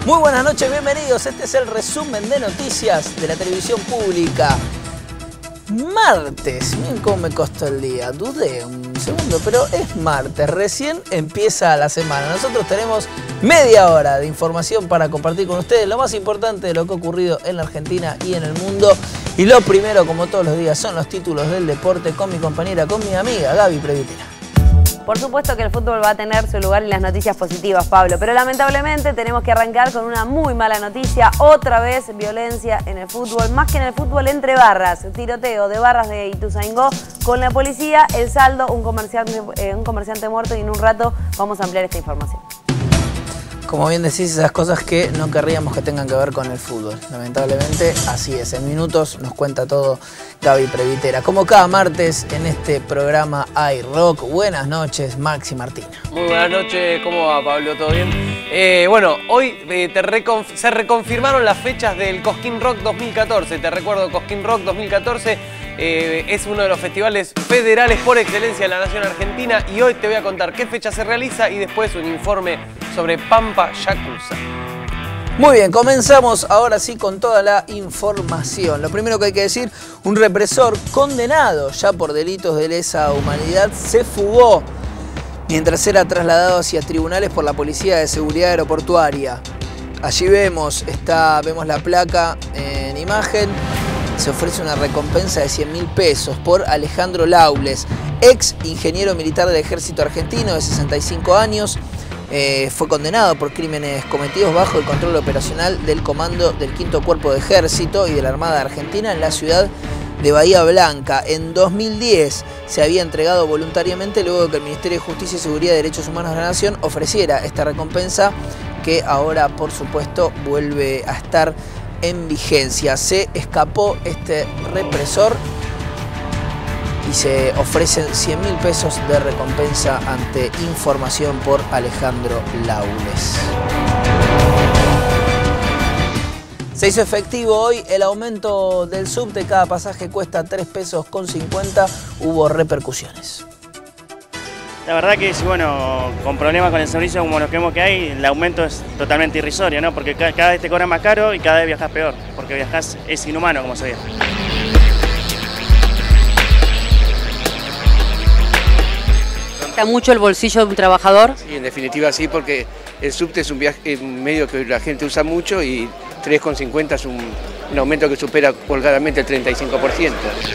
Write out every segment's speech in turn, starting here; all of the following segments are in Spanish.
Muy buenas noches, bienvenidos. Este es el resumen de noticias de la televisión pública. Martes, miren cómo me costó el día. Dudé un segundo, pero es martes. Recién empieza la semana. Nosotros tenemos media hora de información para compartir con ustedes lo más importante de lo que ha ocurrido en la Argentina y en el mundo. Y lo primero, como todos los días, son los títulos del deporte con mi compañera, con mi amiga Gaby Previtera. Por supuesto que el fútbol va a tener su lugar y las noticias positivas, Pablo, pero lamentablemente tenemos que arrancar con una muy mala noticia. Otra vez violencia en el fútbol, más que en el fútbol entre barras. Tiroteo de barras de Ituzaingó con la policía. El saldo, un comerciante muerto, y en un rato vamos a ampliar esta información. Como bien decís, esas cosas que no querríamos que tengan que ver con el fútbol. Lamentablemente, así es. En minutos nos cuenta todo Gaby Previtera. Como cada martes en este programa hay rock. Buenas noches, Maxi Martina. Muy buenas noches, ¿cómo va, Pablo? ¿Todo bien? Bueno, hoy se reconfirmaron las fechas del Cosquín Rock 2014. Te recuerdo, Cosquín Rock 2014 es uno de los festivales federales por excelencia de la nación argentina. Y hoy te voy a contar qué fecha se realiza y después un informe sobre Pampa Yakuza. Muy bien, comenzamos ahora sí con toda la información. Lo primero que hay que decir, un represor condenado ya por delitos de lesa humanidad se fugó mientras era trasladado hacia tribunales por la Policía de Seguridad Aeroportuaria. Allí vemos la placa en imagen. Se ofrece una recompensa de 100.000 pesos por Alejandro Laules, ex ingeniero militar del Ejército Argentino de 65 años. Fue condenado por crímenes cometidos bajo el control operacional del Comando del 5º Cuerpo de Ejército y de la Armada Argentina en la ciudad de Bahía Blanca. En 2010 se había entregado voluntariamente luego de que el Ministerio de Justicia y Seguridad y Derechos Humanos de la Nación ofreciera esta recompensa, que ahora, por supuesto, vuelve a estar en vigencia. Se escapó este represor y se ofrecen 100.000 pesos de recompensa ante información por Alejandro Laules. Se hizo efectivo hoy el aumento del subte. Cada pasaje cuesta 3,50 pesos. Hubo repercusiones. La verdad que sí, bueno, con problemas con el servicio como los que vemos que hay, el aumento es totalmente irrisorio, ¿no? Porque cada vez te cobran más caro y cada vez viajás peor, porque viajás es inhumano como se viaja. ¿Mucho el bolsillo de un trabajador? Sí, en definitiva sí, porque el subte es un medio que la gente usa mucho y 3,50 es un aumento que supera holgadamente el 35%.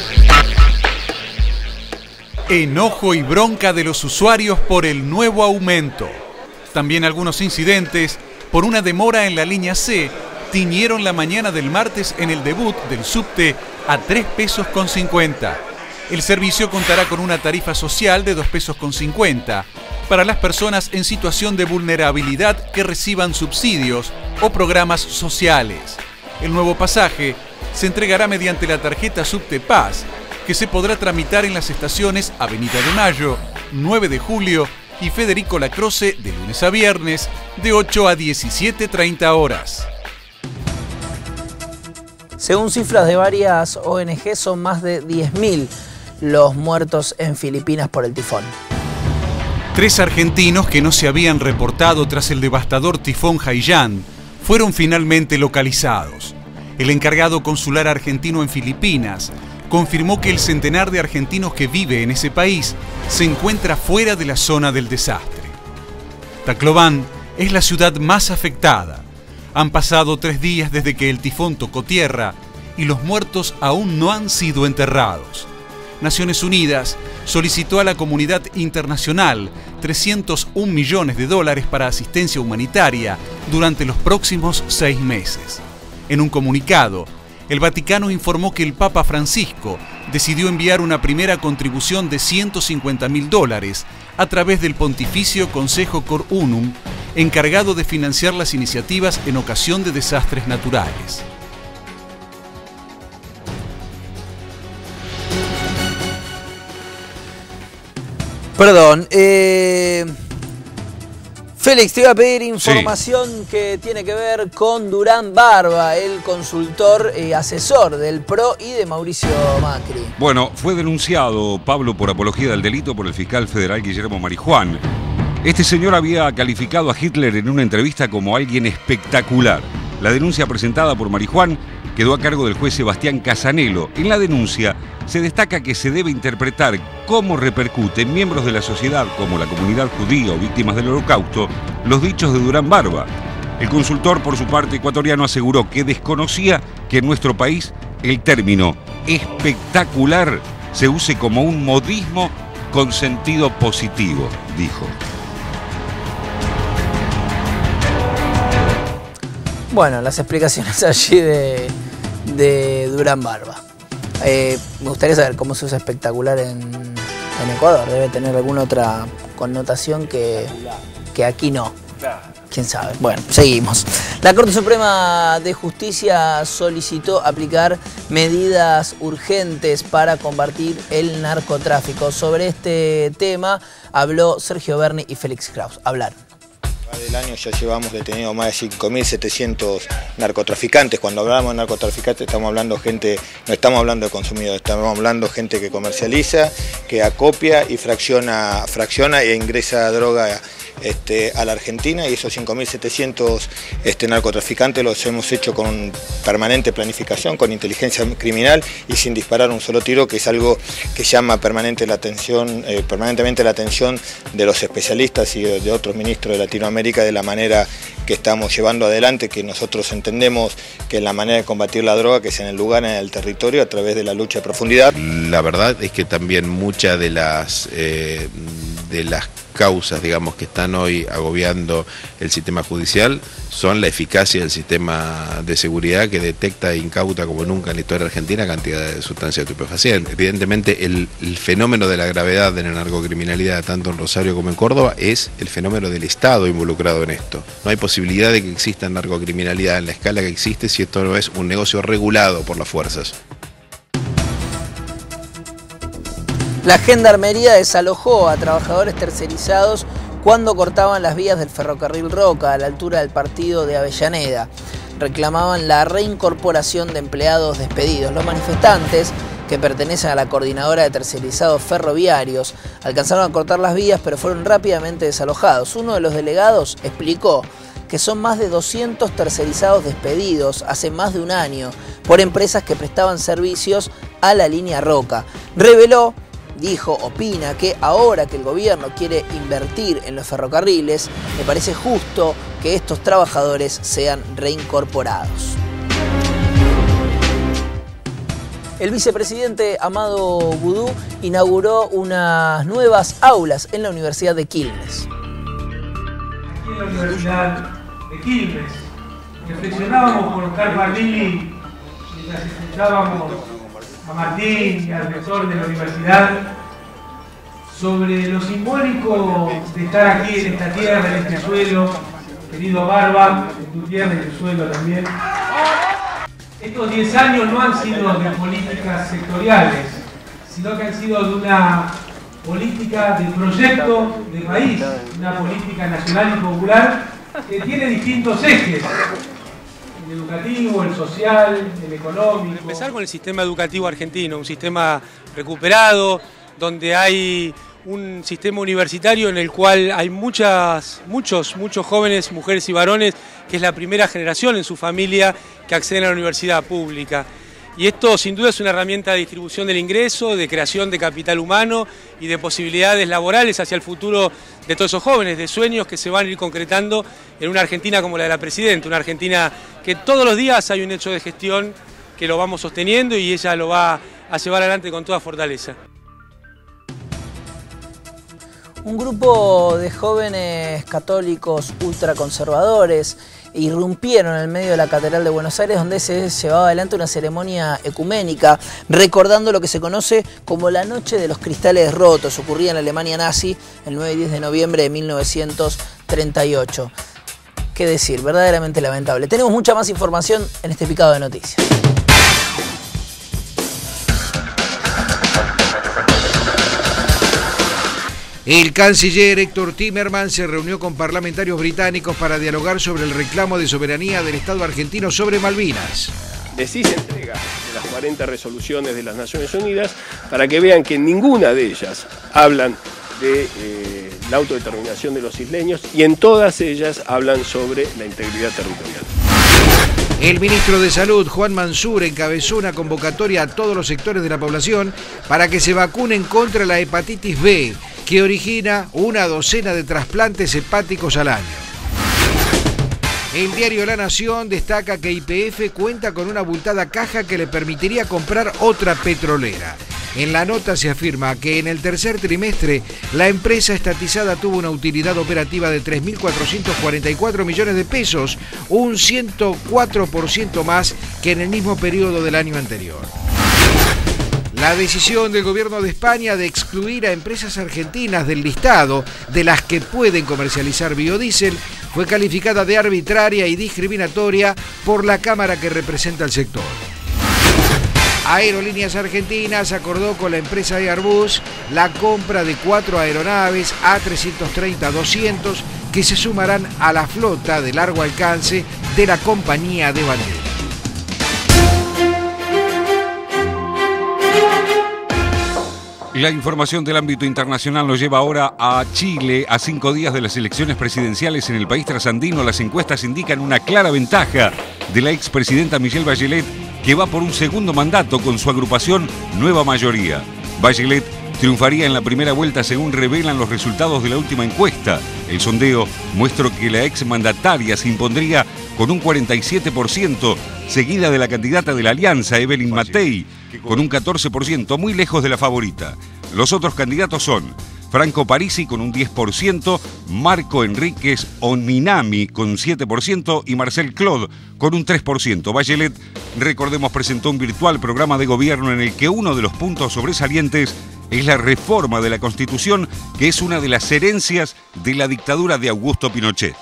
Enojo y bronca de los usuarios por el nuevo aumento. También algunos incidentes por una demora en la línea C tiñeron la mañana del martes en el debut del subte a 3,50 pesos. El servicio contará con una tarifa social de 2,50 pesos para las personas en situación de vulnerabilidad que reciban subsidios o programas sociales. El nuevo pasaje se entregará mediante la tarjeta Subte Paz, que se podrá tramitar en las estaciones Avenida de Mayo, 9 de Julio y Federico Lacroce de lunes a viernes de 8 a 17:30 horas. Según cifras de varias ONG, son más de 10.000 los muertos en Filipinas por el tifón. 3 argentinos que no se habían reportado tras el devastador tifón Haiyan fueron finalmente localizados. El encargado consular argentino en Filipinas confirmó que el centenar de argentinos que vive en ese país se encuentra fuera de la zona del desastre. Tacloban es la ciudad más afectada. Han pasado 3 días desde que el tifón tocó tierra y los muertos aún no han sido enterrados. Naciones Unidas solicitó a la comunidad internacional 301 millones de dólares para asistencia humanitaria durante los próximos 6 meses. En un comunicado, el Vaticano informó que el Papa Francisco decidió enviar una primera contribución de $150.000 a través del Pontificio Consejo Cor Unum, encargado de financiar las iniciativas en ocasión de desastres naturales. Perdón, Félix, te iba a pedir información que tiene que ver con Durán Barba, el consultor asesor del PRO y de Mauricio Macri. Bueno, fue denunciado Pablo por apología del delito por el fiscal federal Guillermo Marijuán. Este señor había calificado a Hitler en una entrevista como alguien espectacular. La denuncia presentada por Marijuán quedó a cargo del juez Sebastián Casanelo. En la denuncia se destaca que se debe interpretar cómo repercute en miembros de la sociedad, como la comunidad judía o víctimas del Holocausto, los dichos de Durán Barba. El consultor, por su parte ecuatoriano, aseguró que desconocía que en nuestro país el término espectacular se use como un modismo con sentido positivo, dijo. Bueno, las explicaciones allí de Durán Barba. Me gustaría saber cómo se usa espectacular en Ecuador. Debe tener alguna otra connotación que aquí no. ¿Quién sabe? Bueno, seguimos. La Corte Suprema de Justicia solicitó aplicar medidas urgentes para combatir el narcotráfico. Sobre este tema habló Sergio Berni y Félix Kraus. Hablaron. Del año ya llevamos detenidos más de 5.700 narcotraficantes. Cuando hablamos de narcotraficantes estamos hablando gente, no estamos hablando de consumidores, estamos hablando de gente que comercializa, que acopia y fracciona e ingresa droga a la Argentina, y esos 5.700 narcotraficantes los hemos hecho con permanente planificación, con inteligencia criminal y sin disparar un solo tiro, que es algo que llama permanentemente la atención de los especialistas y de otros ministros de Latinoamérica, de la manera que estamos llevando adelante, que nosotros entendemos que es la manera de combatir la droga, que es en el lugar, en el territorio, a través de la lucha de profundidad. La verdad es que también muchas de las causas, digamos, que están hoy agobiando el sistema judicial son la eficacia del sistema de seguridad, que detecta e incauta como nunca en la historia argentina cantidad de sustancias estupefacientes. Evidentemente el fenómeno de la gravedad de la narcocriminalidad, tanto en Rosario como en Córdoba, es el fenómeno del Estado involucrado en esto. No hay posibilidad de que exista narcocriminalidad en la escala que existe si esto no es un negocio regulado por las fuerzas. La Gendarmería desalojó a trabajadores tercerizados cuando cortaban las vías del ferrocarril Roca a la altura del partido de Avellaneda. Reclamaban la reincorporación de empleados despedidos. Los manifestantes, que pertenecen a la Coordinadora de Tercerizados Ferroviarios, alcanzaron a cortar las vías, pero fueron rápidamente desalojados. Uno de los delegados explicó que son más de 200 tercerizados despedidos hace más de un año por empresas que prestaban servicios a la línea Roca. Reveló, opina que ahora que el gobierno quiere invertir en los ferrocarriles, le parece justo que estos trabajadores sean reincorporados. El vicepresidente Amado Boudou inauguró unas nuevas aulas en la Universidad de Quilmes. Aquí en la Universidad de Quilmes reflexionábamos con Oscar Barlini mientras escuchábamos a Martín y al rector de la universidad sobre lo simbólico de estar aquí en esta tierra, en este suelo, querido Barba, en tu tierra y en el suelo también. Estos 10 años no han sido de políticas sectoriales, sino que han sido de una política de proyecto de país, una política nacional y popular que tiene distintos ejes. El educativo, el social, el económico. Empezar con el sistema educativo argentino, un sistema recuperado, donde hay un sistema universitario en el cual hay muchos jóvenes, mujeres y varones, que es la primera generación en su familia que acceden a la universidad pública. Y esto sin duda es una herramienta de distribución del ingreso, de creación de capital humano y de posibilidades laborales hacia el futuro de todos esos jóvenes, de sueños que se van a ir concretando en una Argentina como la de la Presidenta, una Argentina que todos los días hay un hecho de gestión que lo vamos sosteniendo y ella lo va a llevar adelante con toda fortaleza. Un grupo de jóvenes católicos ultraconservadores irrumpieron en el medio de la Catedral de Buenos Aires, donde se llevaba adelante una ceremonia ecuménica, recordando lo que se conoce como la Noche de los Cristales Rotos. Ocurría en la Alemania nazi el 9 y 10 de noviembre de 1938. ¿Qué decir? Verdaderamente lamentable. Tenemos mucha más información en este picado de noticias. El canciller Héctor Timmermans se reunió con parlamentarios británicos para dialogar sobre el reclamo de soberanía del Estado argentino sobre Malvinas. Decís entrega de las 40 resoluciones de las Naciones Unidas para que vean que ninguna de ellas hablan de la autodeterminación de los isleños, y en todas ellas hablan sobre la integridad territorial. El ministro de Salud, Juan Mansur, encabezó una convocatoria a todos los sectores de la población para que se vacunen contra la hepatitis B, que origina una docena de trasplantes hepáticos al año. El diario La Nación destaca que YPF cuenta con una abultada caja que le permitiría comprar otra petrolera. En la nota se afirma que en el tercer trimestre la empresa estatizada tuvo una utilidad operativa de 3.444 millones de pesos, un 104% más que en el mismo periodo del año anterior. La decisión del gobierno de España de excluir a empresas argentinas del listado de las que pueden comercializar biodiesel fue calificada de arbitraria y discriminatoria por la Cámara que representa al sector. Aerolíneas Argentinas acordó con la empresa Airbus la compra de 4 aeronaves A330-200 que se sumarán a la flota de largo alcance de la compañía de bandera. La información del ámbito internacional nos lleva ahora a Chile. A 5 días de las elecciones presidenciales en el país trasandino, las encuestas indican una clara ventaja de la expresidenta Michelle Bachelet, que va por un segundo mandato con su agrupación Nueva Mayoría. Bachelet triunfaría en la primera vuelta según revelan los resultados de la última encuesta. El sondeo muestra que la exmandataria se impondría con un 47%, seguida de la candidata de la Alianza, Evelyn Matei, con un 14%, muy lejos de la favorita. Los otros candidatos son Franco Parisi con un 10%, Marco Enríquez Ominami con 7% y Marcel Claude con un 3%. Bachelet, recordemos, presentó un virtual programa de gobierno en el que uno de los puntos sobresalientes es la reforma de la Constitución, que es una de las herencias de la dictadura de Augusto Pinochet.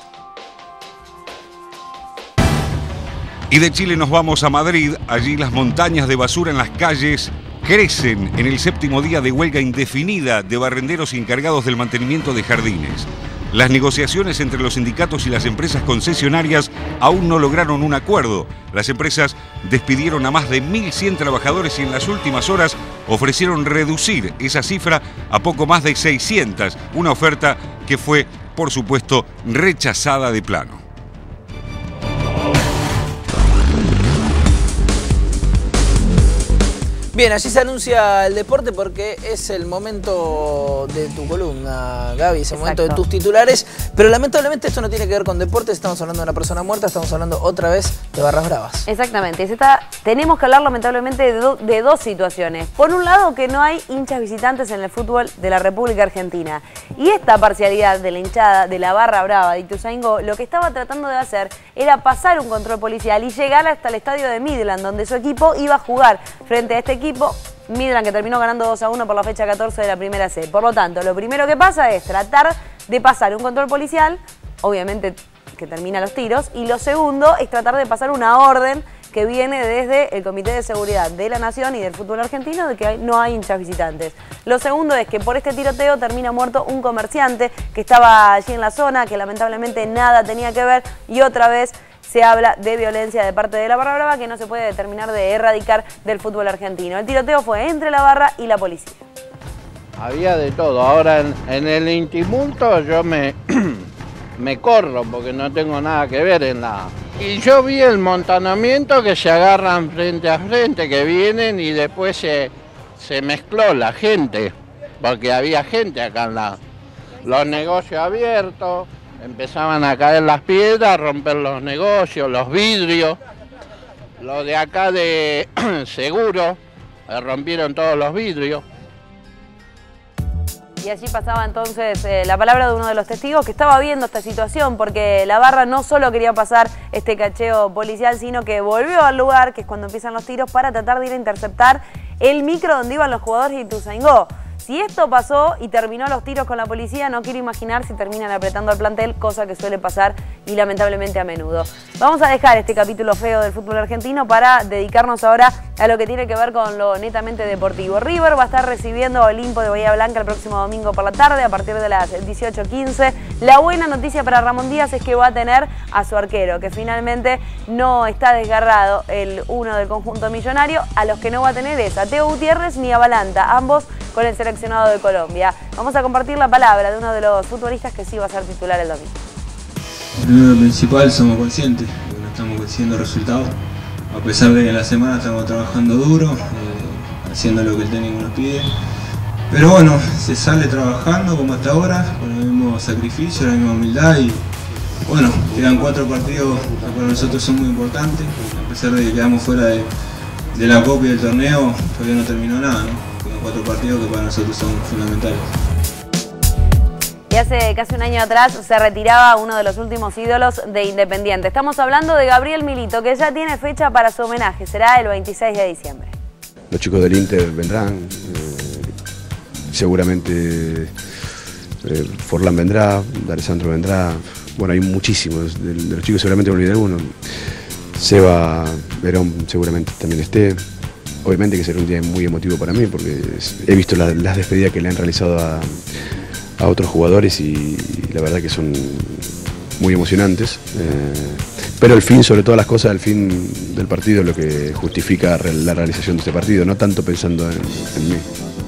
Y de Chile nos vamos a Madrid. Allí las montañas de basura en las calles crecen en el 7º día de huelga indefinida de barrenderos y encargados del mantenimiento de jardines. Las negociaciones entre los sindicatos y las empresas concesionarias aún no lograron un acuerdo. Las empresas despidieron a más de 1.100 trabajadores y en las últimas horas ofrecieron reducir esa cifra a poco más de 600, una oferta que fue, por supuesto, rechazada de plano. Bien, allí se anuncia el deporte porque es el momento de tu columna, Gaby, es el momento de tus titulares, pero lamentablemente esto no tiene que ver con deportes, estamos hablando de una persona muerta, estamos hablando otra vez de barras bravas. Exactamente, tenemos que hablar lamentablemente de dos situaciones. Por un lado, que no hay hinchas visitantes en el fútbol de la República Argentina, y esta parcialidad de la hinchada de la barra brava de Ituzaingó lo que estaba tratando de hacer era pasar un control policial y llegar hasta el estadio de Midland, donde su equipo iba a jugar frente a este equipo, Midland, que terminó ganando 2-1 por la fecha 14 de la primera C. Por lo tanto, lo primero que pasa es tratar de pasar un control policial, obviamente que termina los tiros, y lo segundo es tratar de pasar una orden que viene desde el Comité de Seguridad de la Nación y del fútbol argentino de que no hay hinchas visitantes. Lo segundo es que por este tiroteo termina muerto un comerciante que estaba allí en la zona, que lamentablemente nada tenía que ver, y otra vez se habla de violencia de parte de la barra brava que no se puede terminar de erradicar del fútbol argentino. El tiroteo fue entre la barra y la policía. Había de todo. Ahora en el intimulto yo me corro porque no tengo nada que ver en la... Y yo vi el montonamiento que se agarran frente a frente, que vienen y después se mezcló la gente, porque había gente acá en los negocios abiertos. Empezaban a caer las piedras, a romper los negocios, los vidrios. Los de acá de Seguro rompieron todos los vidrios. Y allí pasaba entonces la palabra de uno de los testigos que estaba viendo esta situación, porque la barra no solo quería pasar este cacheo policial, sino que volvió al lugar, que es cuando empiezan los tiros, para tratar de ir a interceptar el micro donde iban los jugadores de Ituzaingó. Si esto pasó y terminó los tiros con la policía, no quiero imaginar si terminan apretando al plantel, cosa que suele pasar y lamentablemente a menudo. Vamos a dejar este capítulo feo del fútbol argentino para dedicarnos ahora a lo que tiene que ver con lo netamente deportivo. River va a estar recibiendo a Olimpo de Bahía Blanca el próximo domingo por la tarde a partir de las 18:15. La buena noticia para Ramón Díaz es que va a tener a su arquero, que finalmente no está desgarrado, el uno del conjunto millonario. A los que no va a tener es a Teo Gutiérrez ni a Balanta, ambos con el seleccionado de Colombia. Vamos a compartir la palabra de uno de los futbolistas que sí va a ser titular el domingo. Primero, principal, somos conscientes de que no estamos consiguiendo resultados. A pesar de que en la semana estamos trabajando duro, haciendo lo que el técnico nos pide. Pero bueno, se sale trabajando como hasta ahora, con el mismo sacrificio, la misma humildad y bueno, quedan 4 partidos que para nosotros son muy importantes. A pesar de que quedamos fuera de la Copa y del torneo, todavía no terminó nada, ¿no? Quedan 4 partidos que para nosotros son fundamentales. Y hace casi un año atrás se retiraba uno de los últimos ídolos de Independiente. Estamos hablando de Gabriel Milito, que ya tiene fecha para su homenaje. Será el 26 de diciembre. Los chicos del Inter vendrán, seguramente Forlán vendrá, D'Alessandro vendrá. Bueno, hay muchísimos, de los chicos seguramente me olvidé alguno. Seba Verón seguramente también esté. Obviamente que será un día muy emotivo para mí, porque he visto las despedidas que le han realizado a otros jugadores y la verdad que son muy emocionantes. Pero el fin, sobre todas las cosas, el fin del partido es lo que justifica la realización de este partido, no tanto pensando en mí.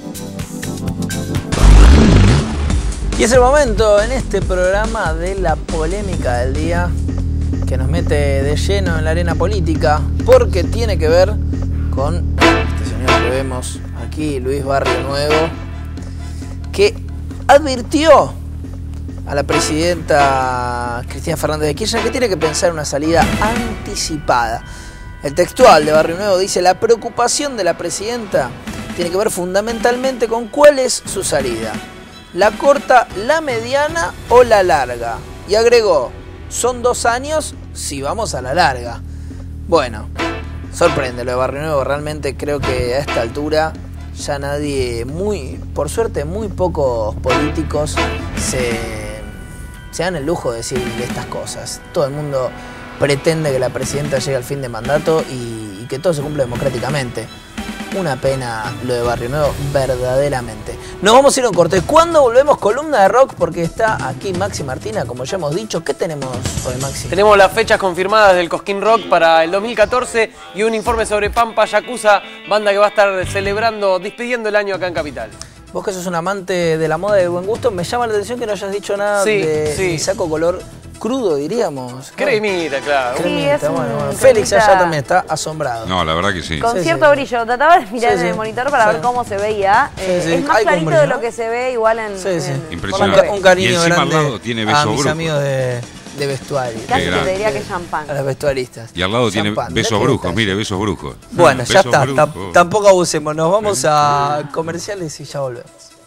Y es el momento en este programa de la polémica del día que nos mete de lleno en la arena política, porque tiene que ver con este señor que vemos aquí, Luis Barrio Nuevo, que advirtió a la presidenta Cristina Fernández de Kirchner que tiene que pensar una salida anticipada. El textual de Barrio Nuevo dice: la preocupación de la presidenta tiene que ver fundamentalmente con cuál es su salida, la corta, la mediana o la larga. Y agregó: son 2 años si vamos a la larga. Bueno, sorprende lo de Barrio Nuevo, realmente creo que a esta altura ya nadie, por suerte muy pocos políticos se dan el lujo de decir estas cosas. Todo el mundo pretende que la presidenta llegue al fin de mandato y que todo se cumpla democráticamente. Una pena lo de Barrio Nuevo, verdaderamente. Nos vamos a ir a un corte. ¿Cuándo volvemos? Columna de rock, porque está aquí Maxi Martina, como ya hemos dicho. ¿Qué tenemos hoy, Maxi? Tenemos las fechas confirmadas del Cosquín Rock para el 2014 y un informe sobre Pampa Yakuza, banda que va a estar celebrando, despidiendo el año acá en Capital. Vos que sos un amante de la moda y del buen gusto, me llama la atención que no hayas dicho nada de saco color crudo, diríamos. Cremita, claro. Cremita, sí, bueno. Félix allá también está asombrado. No, la verdad que sí. Con cierto brillo. Trataba de mirar en el monitor para ver cómo se veía. Es más clarito de lo que se ve igual en... Impresionante. Un cariño y encima grande al lado tiene beso a mis brujo. amigos de vestuario. Casi te diría que es champán. A los vestuaristas. Y al lado tiene besos brujos, mire, besos brujos. Bueno, ya besos está. brujos. Tampoco abusemos. Nos vamos a comerciales y ya volvemos.